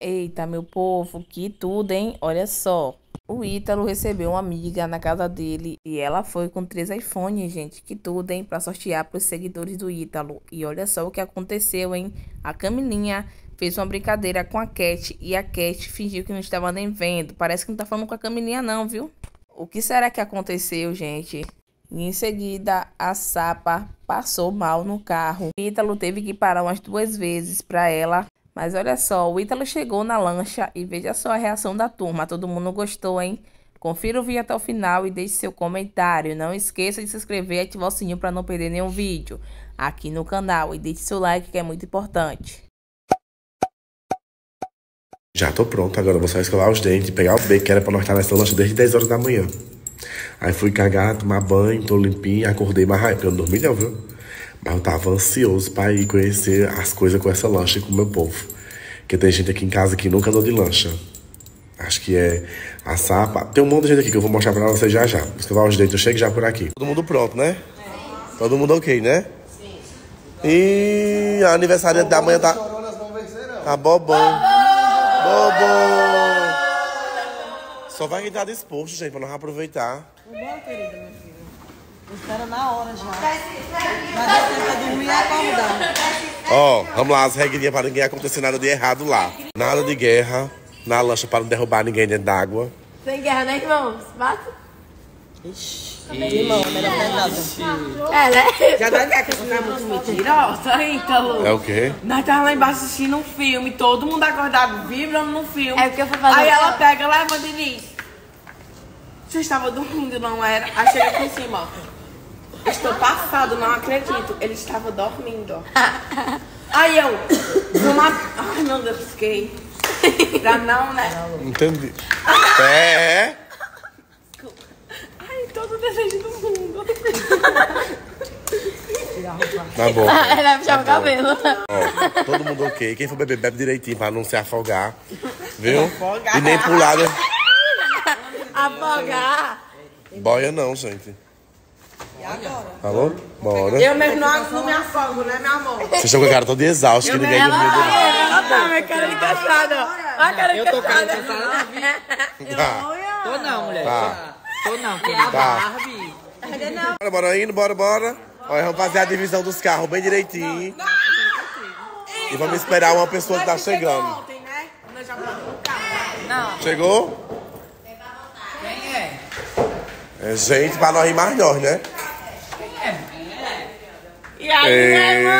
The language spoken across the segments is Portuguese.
Eita, meu povo, que tudo, hein? Olha só. O Ítalo recebeu uma amiga na casa dele e ela foi com 3 iPhones, gente. Que tudo, hein? Pra sortear pros seguidores do Ítalo. E olha só o que aconteceu, hein? A Camilinha fez uma brincadeira com a Cat e a Cat fingiu que não estava nem vendo. Parece que não tá falando com a Camilinha, não, viu? O que será que aconteceu, gente? E em seguida, a Sapa passou mal no carro. O Ítalo teve que parar umas 2 vezes pra ela. Mas olha só, o Ítalo chegou na lancha e veja só a reação da turma. Todo mundo gostou, hein? Confira o vídeo até o final e deixe seu comentário. Não esqueça de se inscrever e ativar o sininho para não perder nenhum vídeo aqui no canal. E deixe seu like, que é muito importante. Já tô pronto, agora eu vou só escovar os dentes, pegar o beco, que era pra nós estar nessa lancha desde 10 horas da manhã. Aí fui cagar, tomar banho, tô limpinho, acordei mais rápido, porque eu não dormi não, viu? Mas eu tava ansioso pra ir conhecer as coisas com essa lancha e com o meu povo. Porque tem gente aqui em casa que nunca andou de lancha. Acho que é a Sapa. Tem um monte de gente aqui que eu vou mostrar pra vocês já já. Vou escovar os dentes, eu chego já por aqui. Todo mundo pronto, né? É. Todo mundo ok, né? Sim. E a aniversário da manhã tá... Tá bobão. Bobão. Só vai estar disposto, gente, pra nós aproveitar. Bom, querida, minha filha. Espera na hora já. Mas você tenta dormir e acordar. Ó, vamos lá, as regrinhas para ninguém acontecer nada de errado lá. Nada de guerra na lancha para não derrubar ninguém dentro d'água. Sem guerra, né, irmãos? Bate. Ixi. Irmão, melhor nada. É, né? Já dá que você tá muito mentirosa, Ítalo. É o quê? Nós tava lá embaixo assistindo um filme, todo mundo acordado, vibrando no filme. É porque eu fui fazer. Aí ela pega, levanta e diz: você estava dormindo, não era? Aí chega aqui em cima, ó. Estou passado, não acredito. Ele estava dormindo, ó. Aí eu, ai meu Deus, fiquei. Pra não, né? Entendi. É. Ai, todo desejo do mundo. Tá bom. Ele vai puxar o cabelo. Ó, todo mundo ok. Quem for beber, bebe direitinho pra não se afogar. Viu? E nem pular. Afogar. Boia não, gente. E agora? Falou? Bora. Eu mesmo não me afogo, né, meu amor? Vocês estão com a cara toda exausta, que ninguém dormiu de nada. Ela tá, minha cara de cansada. Olha a cara de cansada. Tá. Tô não, mulher. Tá. Tô não, querida. Tá. Barbie. Bora indo, bora. Olha, vamos fazer a divisão dos carros bem direitinho. E vamos esperar uma pessoa que tá chegando. Ontem, né? Nós já falamos no carro. Chegou? Quem é? É gente pra nós ir mais nós, né? E aí,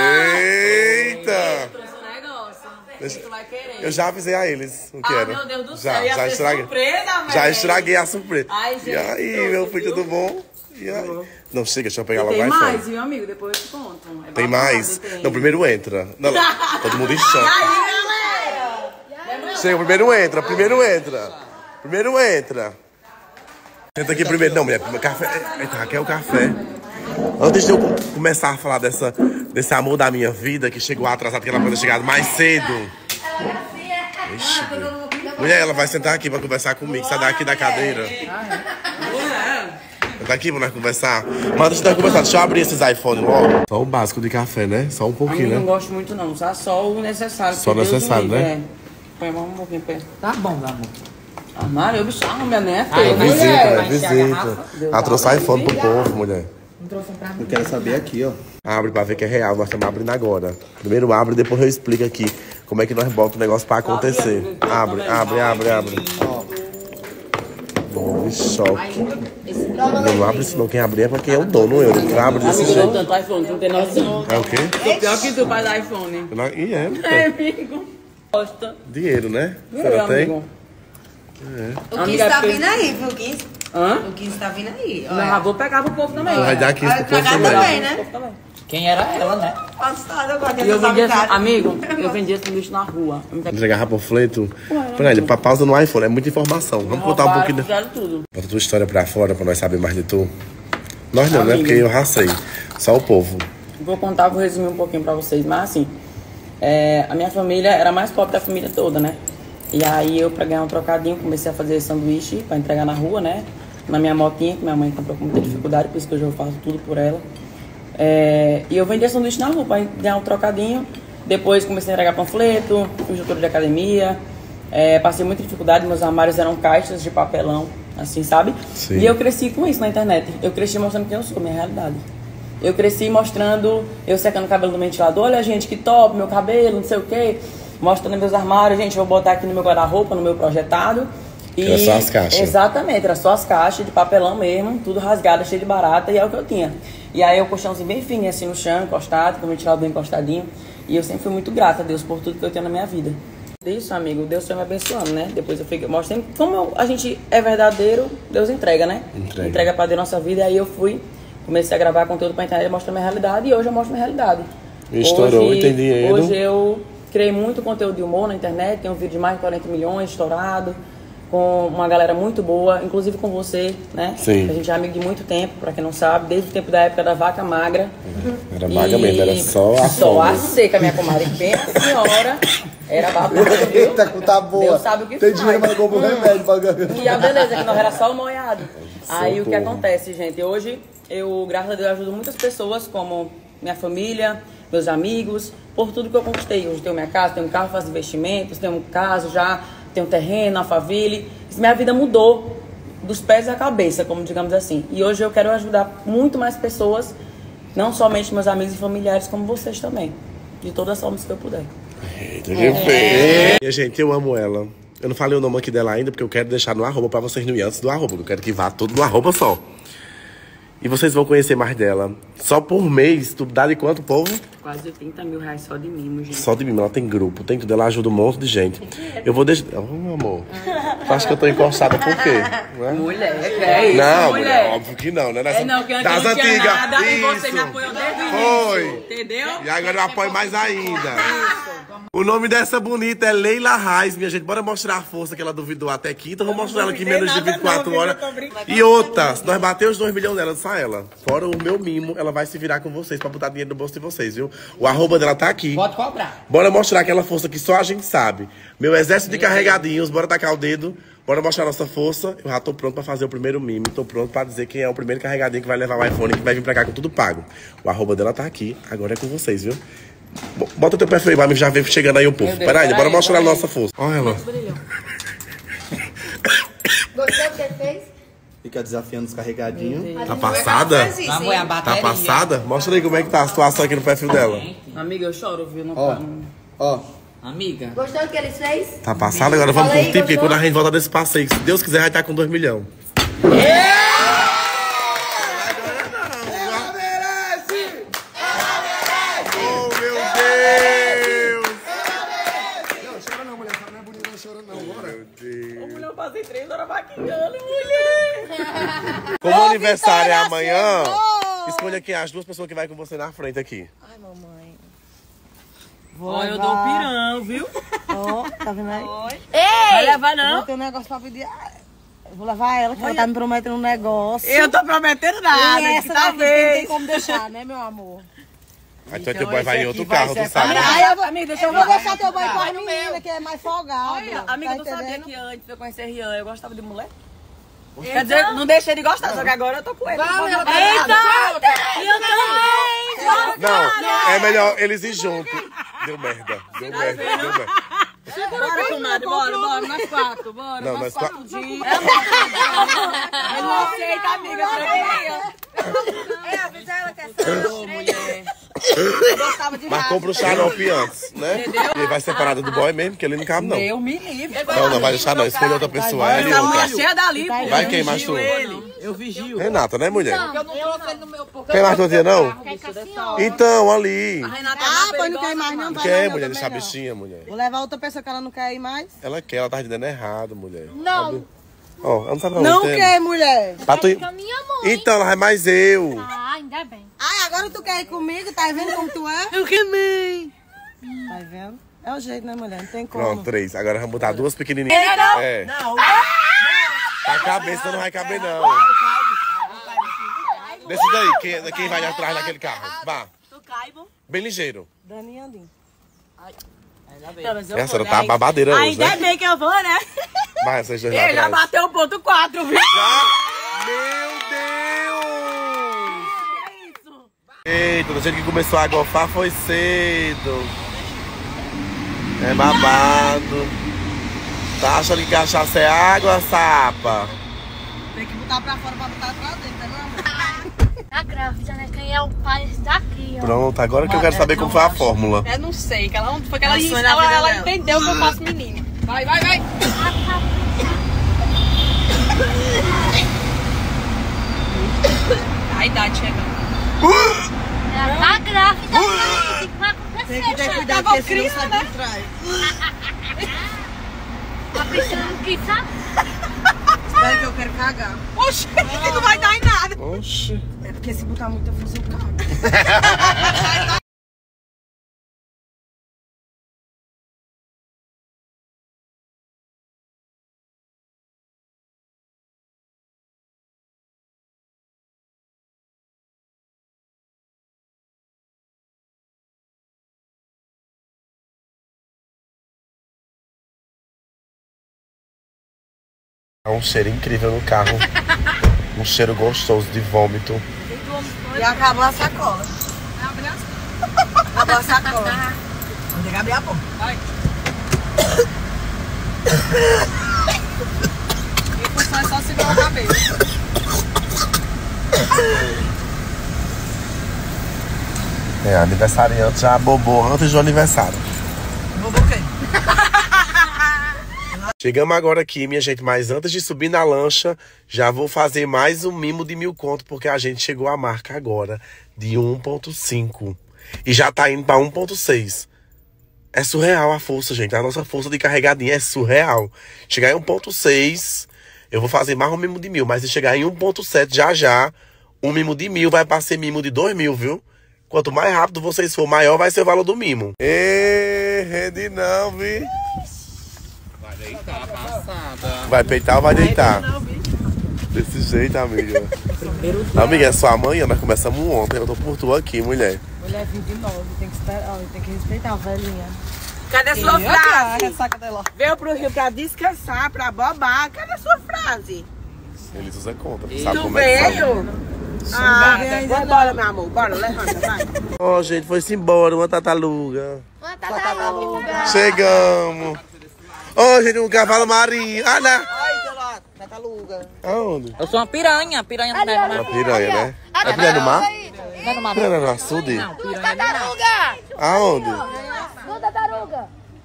Eita! tu vai querer. Eu já avisei a eles o que era. Meu Deus do Já, céu, ia já ser estraguei. surpresa, velho. Já estraguei a surpresa. Ai, gente, e aí, meu filho, tudo bom? E aí? Não, chega, deixa eu pegar logo o Tem iPhone. mais, viu, amigo? Depois eu te conto. É Tem babado, mais? tem. Não, primeiro entra. Não, todo mundo em choque. Aí, galera! Chega, primeiro entra. Primeiro entra. Senta aqui primeiro. Não, mulher, café. Eita, Raquel, café. Antes de eu começar a falar desse amor da minha vida, que chegou atrasado, que ela pode ter chegado mais cedo. Ixi, mulher, ela vai sentar aqui pra conversar comigo. Sai daqui da cadeira. Senta aqui pra nós conversar. Mas antes de nós conversar, deixa eu abrir esses iPhones logo. Só o básico de café, né? Só um pouquinho, Eu não né? gosto muito não, só o necessário. Só o necessário, né? Põe um pouquinho perto. Tá bom, meu amor. Ah, Mário, eu bicho, minha neta. Ai, Visita, mulher, né? vai encher a Visita. garrafa. Ela trouxe iPhone pro povo, mulher. Não trouxe pra mim. Eu quero saber aqui, ó. Abre pra ver que é real, nós estamos abrindo agora. Primeiro abre, depois eu explico aqui como é que nós botamos o negócio pra acontecer. Abre. Bom, choque. Não abre senão quem abrir é porque é o dono, eu. Não abre desse jeito. Tanto iPhone, tu não tem noção. É o quê? Tô pior que tu faz iPhone. E é, É, amigo. Gosta. dinheiro, né? A senhora tem? Amigo. O 15 Amiga, tá porque- vindo aí, viu? O 15, Hã? o 15 tá vindo aí. Não, já vou pegar pro povo também. Vai dar 15 pro povo Pegar também. também, né? Também. Quem era ela, né? Passado, eu gosto E eu dessas vendia, amizades. amigo, eu vendia sanduíche na rua. Entregar panfleto. Peraí, pausa no iPhone, é muita informação. Vamos contar um pouquinho. Fizeram tudo. Bota tua história pra fora pra nós saber mais de tu. Nós não, né? Amigo. Porque eu racei. Só o povo. Vou contar, vou resumir um pouquinho pra vocês. Mas assim, a minha família era a mais pobre da família toda, né? E aí eu, pra ganhar um trocadinho, comecei a fazer sanduíche pra entregar na rua, né? Na minha motinha, que minha mãe comprou com muita dificuldade, por isso que hoje eu faço tudo por ela. E eu vendia sanduíche na rua pra ganhar um trocadinho. Depois comecei a entregar panfleto, instrutor de academia. Passei muita dificuldade, meus armários eram caixas de papelão, assim, sabe? Sim. E eu cresci com isso na internet. Eu cresci mostrando quem eu sou, minha realidade. Eu cresci mostrando, eu secando o cabelo no ventilador, olha gente, que top, meu cabelo, não sei o quê. Mostrando meus armários, gente, eu vou botar aqui no meu guarda-roupa, no meu projetado. Era só as caixas. Exatamente, era só as caixas de papelão mesmo, tudo rasgado, cheio de barata, e é o que eu tinha. E aí o colchãozinho bem fininho, assim, no chão, encostado, com o ventilador bem encostadinho. E eu sempre fui muito grata a Deus por tudo que eu tenho na minha vida. Isso, amigo, Deus foi me abençoando, né? Depois eu fiquei mostrando como a gente é verdadeiro, Deus entrega, né? Entrega pra Deus nossa vida. E aí eu comecei a gravar conteúdo pra internet, mostrando minha realidade, e hoje eu mostro minha realidade. Estourou e tem dinheiro. Hoje eu criei muito conteúdo de humor na internet, tem um vídeo de mais de 40 milhões estourado, com uma galera muito boa, inclusive com você, né? Sim. A gente é amigo de muito tempo, pra quem não sabe, desde o tempo da época da vaca magra. Era vaga mesmo, era só a Só a fome. seca, minha comadre. Bem a senhora, era babado, viu? Eita, tá boa. Deus sabe o que Tem faz. dinheiro, mas comprou remédio pra ganhar. E a beleza, que nós era só o molhado. Aí o que Socorro. acontece, gente? Hoje eu, graças a Deus, ajudo muitas pessoas, como minha família, meus amigos, por tudo que eu conquistei. Hoje tenho minha casa, tenho um carro, faço investimentos, tenho um caso já, tenho um terreno, Alphaville. Minha vida mudou dos pés à cabeça, como digamos assim. E hoje eu quero ajudar muito mais pessoas, não somente meus amigos e familiares, como vocês também. De todas as formas que eu puder. Eita, que feio. Minha gente, eu amo ela. Eu não falei o nome aqui dela ainda, porque eu quero deixar no arroba pra vocês no ir antes do arroba. Eu quero que vá tudo no arroba só. E vocês vão conhecer mais dela. Só por mês, tu dá de quanto, povo? Quase 30 mil reais só de mimo, gente. Só de mim, ela tem grupo, tem tudo, ela ajuda um monte de gente. Eu vou deixar... Oh, meu amor. Tu acha que eu tô encostada por quê? Não é? Mulher, que é isso, Não, mulher. óbvio que não, né? Nessa... É não, que antes das não tinha antigas. nada e você Isso. me apoiou desde o início. Foi. Entendeu? E agora eu apoio mais ainda. O nome dessa bonita é Leila Reis, minha gente. Bora mostrar a força que ela duvidou até quinta. Eu vou mostrar ela aqui em menos de 24 horas. E outra, se nós bater os 2 milhões dela, só ela. Fora o meu mimo, ela vai se virar com vocês pra botar dinheiro no bolso de vocês, viu? O arroba dela tá aqui. Pode cobrar. Bora mostrar aquela força que só a gente sabe. Meu exército de carregadinhos, bora tacar o dedo. Bora mostrar a nossa força. Eu já tô pronto pra fazer o primeiro mimo. Tô pronto pra dizer quem é o primeiro carregadinho que vai levar o iPhone, que vai vir pra cá com tudo pago. O arroba dela tá aqui. Agora é com vocês, viu? Bota teu perfil aí, mas já vem chegando aí o povo. Peraí, bora mostrar a nossa força. Olha ela. Gostou do que ele fez? Fica desafiando os carregadinhos. Tá passada? Lá foi a Tá bateria. passada? Mostra aí como é que tá a situação aqui no perfil dela. Amiga, eu choro, viu? Não, Ó, ó. Amiga. Gostou do que ele fez? Tá passada? Agora vamos Fala aí, curtir, porque gostou? quando a gente volta desse passeio, se Deus quiser, vai estar com 2 milhões. Oh, meu Deus! eu passei 3 horas maquiando, mulher. Como o aniversário é amanhã, escolha aqui as 2 pessoas que vai com você na frente aqui. Ai, mamãe. Ó, eu dou um pirão, viu? Ó, tá vendo aí? Vai levar não? Não tem um negócio pra pedir. Ah, eu vou levar ela, que ela tá me prometendo um negócio. Eu tô prometendo nada, E que essa daqui não talvez. tem como deixar, né, meu amor? Aí tu vai ter Então, vai em esse outro aqui vai carro, ser tu sabe. pra- Aí eu vou, Amiga, deixa eu eu vou falar. deixar teu banho com a menina, que é mais folgado. Olha, amiga, tá tu sabia entendendo? que antes de eu conhecer Rian, eu gostava de mulher? Quer dizer, não deixei de gostar, só que agora eu tô com ele. Eita! Eu também! Não, é melhor eles ir juntos. Deu merda, deu merda, deu merda. Bora, comadre, bora, nós 4, bora. Não, nós 4. Ele não aceita, amiga, É, avisa ela que é só. Ô, mulher. Mas compra o xarope antes, né? E vai separado do boy mesmo, que ele não cabe, não. Eu me livre. Não vai deixar não, escolha outra pessoa. Ela e Essa mulher outra. cheia dali, pô. Vai quem mais tu? Eu vigio. Renata, né, mulher? Eu não coloco ele no meu porco. Quem mais tu tinha, não? Então, ali. Renata Ah, pois não quer ir mais não, vai Quer, mais não, mulher, também deixar a não. bichinha, mulher. Vou levar outra pessoa que ela não quer ir mais. Ela quer, ela tá dizendo errado, mulher. Não. Ó, ela não sabe pra Não onde quer, mulher. Pra tu... Com a minha mãe. Então, ela vai mais eu. Ah, ainda bem. Ai, agora tu quer ir comigo? Tá vendo como tu é? Eu que mãe. Tá vendo? É o jeito, né, mulher? Não tem como. Pronto, 3. Agora vamos botar 2 pequenininhas. É. Não. Pra cabeça não vai caber, não. Decida aí, quem vai atrás daquele carro. Vá. Tu caibo. Bem ligeiro. Dani e Andim. Essa senhora tá babadeira hoje, Ainda né? bem que eu vou, né? Vai, essas 2 lá Ele já atrás. bateu o ponto 4, viu? Meu Deus! Eita, do jeito que começou a gofar foi cedo. É babado. Tá achando que cachaça é água, sapa? Tem que botar pra fora pra botar pra dentro, né, amor? Tá grávida, né? Quem é o pai daqui, ó. Pronto, agora que eu quero saber como foi a fórmula. Eu não sei, que ela, foi que ela, Sonho na vida ela dela. entendeu que eu faço menina. Vai, vai, vai. A idade chegando. Ela tá grávida, gente. O que vai acontecer? Tem que ter cuidado Tava porque senão criando, sai né? por trás. Tá pensando que sabe? Espera que eu quero cagar. Oxi, não vai dar em nada. Oxi. É porque se botar muita força eu cago. Há um cheiro incrível no carro. Um cheiro gostoso de vômito. E acabou a sacola. Acabou a sacola. Vamos ter que abrir a porta. Vai. E a função é só segurar o cabelo. É, aniversariante já bobou antes do aniversário. Vou quem? Chegamos agora aqui, minha gente, mas antes de subir na lancha, já vou fazer mais um mimo de 1000 conto, porque a gente chegou à marca agora de 1.5 e já tá indo pra 1.6. É surreal a força, gente. A nossa força de carregadinha é surreal. Chegar em 1.6, eu vou fazer mais um mimo de 1000, mas se chegar em 1.7 já, um mimo de 1000 vai pra ser mimo de 2000, viu? Quanto mais rápido vocês for, maior vai ser o valor do mimo. Ê, rede não, vi. Vai peitar ou vai deitar? Desse jeito, amiga. Amiga, é sua mãe? Nós começamos ontem. Eu tô por tu aqui, mulher. Mulher 29, tem que esperar, tem que respeitar a velhinha. Cadê sua frase? Ressaca dela. Veio pro Rio pra descansar, pra bobar. Cadê sua frase? Eles usam conta. Sabe Tu como é que sabe? veio? Ah, bora, meu amor. Bora, levanta, vai. Ó, gente, foi-se embora uma tartaruga. Uma tartaruga. Chegamos. Ó, gente, um cavalo marinho. Ah, não. Ai, seu lado, tartaruga. Aonde? Eu sou uma piranha também. Uma piranha, né? É piranha do mar? Não é no mar, não. Piranha no açude? Não, piranha não. Aonde? Uma tartaruga.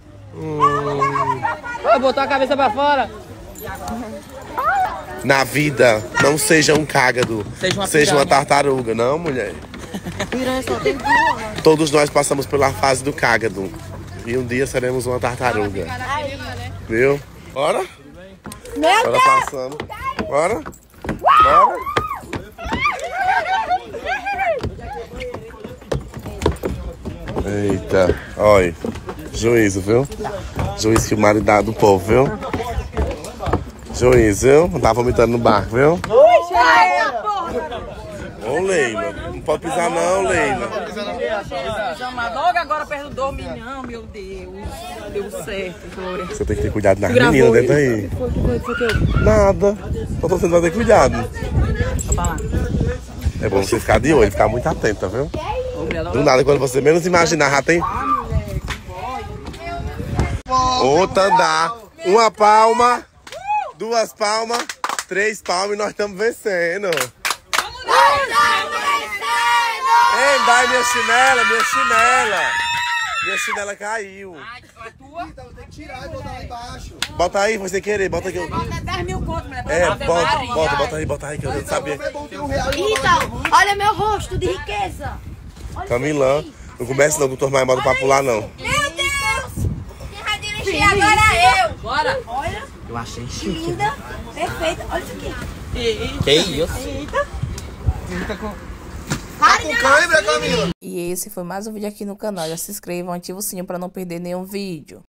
Botou a cabeça pra fora. Na vida, não seja um cágado. Seja uma tartaruga, não, mulher. Piranha só tem duas. Todos nós passamos pela fase do cágado. E um dia seremos uma tartaruga. Viu? Bora? Bora passando. Bora? Bora? Eita, olha. Juízo, viu? Juízo que o marido do povo, viu? Juízo, viu? Não tá vomitando no barco, viu? Ô, Leila. Não pode pisar não, Leila. Logo agora perto do milhão, meu Deus. Deu certo, Glória. Você tem que ter cuidado nas meninas dentro aí. Nada. Só você não vai ter cuidado. É bom você ficar de olho, ficar muito atenta, viu? Do nada, quando você menos imaginar, já tem... Outro andar. Uma palma, 2 palmas, 3 palmas e nós estamos vencendo. Ei, dai minha chinela, minha chinela. Minha chinela caiu. Então tem que tirar e botar lá embaixo. Bota aí, você querer, bota aqui. 10 mil conto, mulher. É, bota aí, que eu sabia. É bom ter R$1. Então, olha meu rosto de riqueza. Camilã, não começa não com o mais modo pra pular, não. Meu Deus! Quem vai dirigir agora eu. Bora. Olha, Eu achei chique. linda, perfeita. Olha isso aqui. Que isso? Tá com câimbra, Camila? E esse foi mais um vídeo aqui no canal. Já se inscrevam, ativa o sininho para não perder nenhum vídeo.